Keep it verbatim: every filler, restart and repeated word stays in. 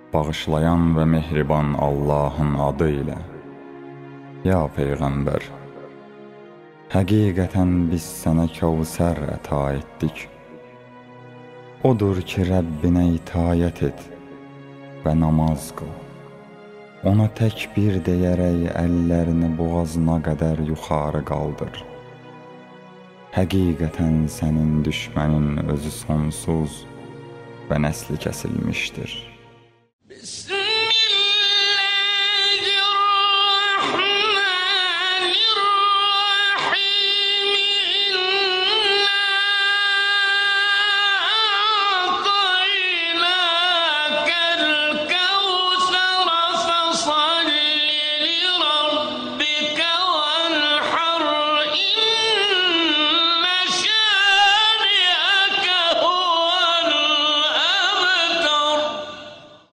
bağışlayan və mehriban Allahın adı ilə. Ya Peyğəmbər, həqiqətən biz sənə Kövsər əta etdik. Odur ki, Rəbbinə itayət et və namaz qıl. Ona təkbir deyərək əllərini boğazına qədər yuxarı qaldır. Həqiqətən sənin düşmənin özü sonsuz və nəsli kəsilmişdir.